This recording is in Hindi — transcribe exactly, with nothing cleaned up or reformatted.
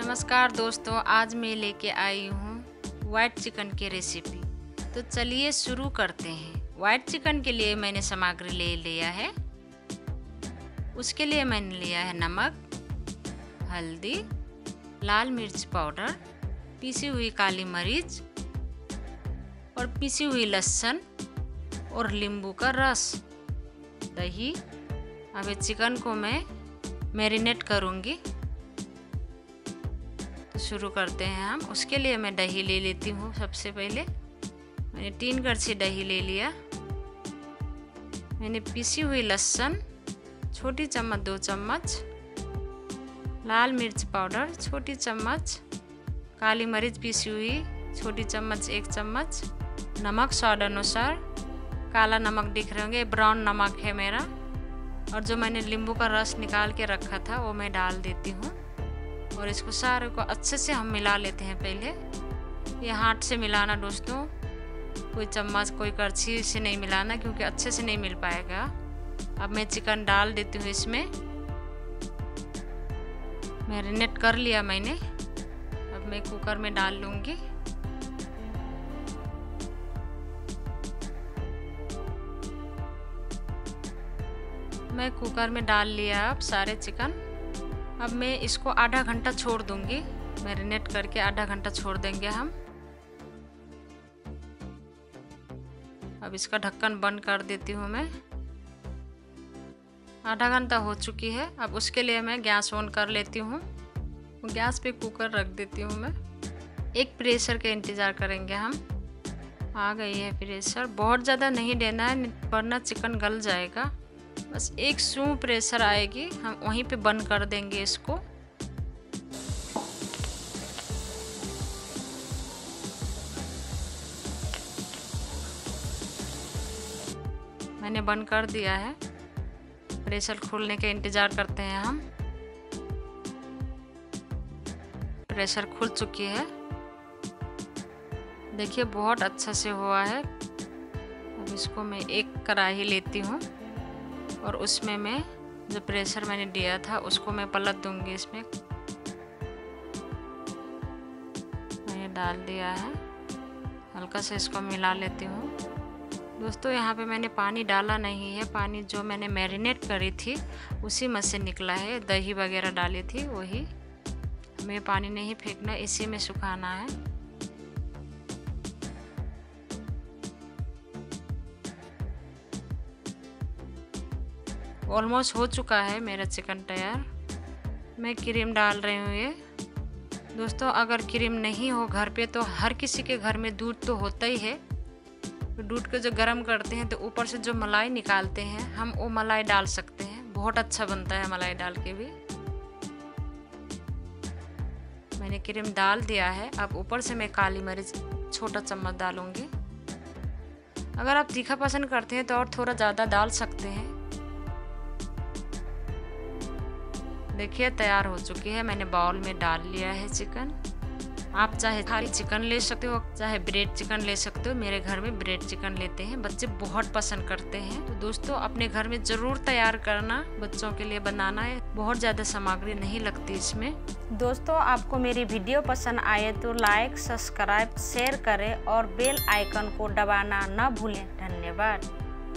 नमस्कार दोस्तों, आज मैं लेके आई हूँ वाइट चिकन की रेसिपी। तो चलिए शुरू करते हैं। वाइट चिकन के लिए मैंने सामग्री ले लिया है। उसके लिए मैंने लिया है नमक, हल्दी, लाल मिर्च पाउडर, पीसी हुई काली मिर्च और पीसी हुई लहसुन और नींबू का रस, दही। अब चिकन को मैं मैरिनेट करूँगी। तो शुरू करते हैं हम। उसके लिए मैं दही ले लेती हूँ। सबसे पहले मैंने तीन कड़छी दही ले लिया। मैंने पीसी हुई लहसुन छोटी चम्मच दो चम्मच, लाल मिर्च पाउडर छोटी चम्मच, काली मिर्च पीसी हुई छोटी चम्मच एक चम्मच, नमक स्वाद अनुसार, काला नमक दिख रहे होंगे, ब्राउन नमक है मेरा, और जो मैंने नींबू का रस निकाल के रखा था वो मैं डाल देती हूँ। और इसको सारे को अच्छे से हम मिला लेते हैं। पहले ये हाथ से मिलाना दोस्तों, कोई चम्मच कोई करछी से नहीं मिलाना, क्योंकि अच्छे से नहीं मिल पाएगा। अब मैं चिकन डाल देती हूँ इसमें। मैरिनेट कर लिया मैंने। अब मैं कुकर में डाल लूँगी। मैं कुकर में डाल लिया अब सारे चिकन। अब मैं इसको आधा घंटा छोड़ दूंगी। मैरिनेट करके आधा घंटा छोड़ देंगे हम। अब इसका ढक्कन बंद कर देती हूँ मैं। आधा घंटा हो चुकी है। अब उसके लिए मैं गैस ऑन कर लेती हूँ। गैस पे कुकर रख देती हूँ मैं। एक प्रेशर के इंतज़ार करेंगे हम। आ गई है प्रेशर। बहुत ज़्यादा नहीं देना है वरना चिकन गल जाएगा। बस एक सू प्रेशर आएगी, हम वहीं पे बंद कर देंगे इसको। मैंने बंद कर दिया है। प्रेशर खुलने के इंतज़ार करते हैं हम। प्रेशर खुल चुकी है, देखिए बहुत अच्छा से हुआ है। अब इसको मैं एक कढ़ाई लेती हूँ और उसमें मैं जो प्रेशर मैंने दिया था उसको मैं पलट दूंगी। इसमें मैंने डाल दिया है। हल्का से इसको मिला लेती हूँ। दोस्तों यहाँ पे मैंने पानी डाला नहीं है। पानी जो मैंने मैरिनेट करी थी उसी में से निकला है। दही वगैरह डाली थी वही। हमें पानी नहीं फेंकना, इसी में सुखाना है। ऑलमोस्ट हो चुका है मेरा चिकन तैयार। मैं क्रीम डाल रही हूँ ये। दोस्तों अगर क्रीम नहीं हो घर पे तो हर किसी के घर में दूध तो होता ही है। तो दूध को जो गर्म करते हैं तो ऊपर से जो मलाई निकालते हैं हम वो मलाई डाल सकते हैं। बहुत अच्छा बनता है मलाई डाल के भी। मैंने क्रीम डाल दिया है। अब ऊपर से मैं काली मिर्च छोटा चम्मच डालूंगी। अगर आप तीखा पसंद करते हैं तो और थोड़ा ज़्यादा डाल सकते हैं। देखिए तैयार हो चुकी है। मैंने बाउल में डाल लिया है चिकन। आप चाहे खाली चिकन ले सकते हो, चाहे ब्रेड चिकन ले सकते हो। मेरे घर में ब्रेड चिकन लेते हैं, बच्चे बहुत पसंद करते हैं। तो दोस्तों अपने घर में ज़रूर तैयार करना, बच्चों के लिए बनाना है। बहुत ज़्यादा सामग्री नहीं लगती इसमें। दोस्तों आपको मेरी वीडियो पसंद आए तो लाइक, सब्सक्राइब, शेयर करें और बेल आइकन को दबाना न भूलें। धन्यवाद।